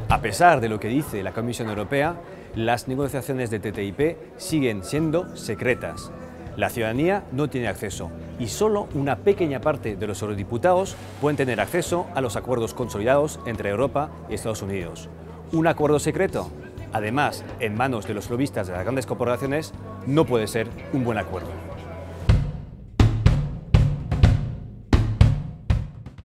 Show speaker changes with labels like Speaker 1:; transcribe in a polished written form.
Speaker 1: A pesar de lo que dice la Comisión Europea, las negociaciones de TTIP siguen siendo secretas. La ciudadanía no tiene acceso y solo una pequeña parte de los eurodiputados pueden tener acceso a los acuerdos consolidados entre Europa y Estados Unidos. Un acuerdo secreto, además, en manos de los lobistas de las grandes corporaciones, no puede ser un buen acuerdo.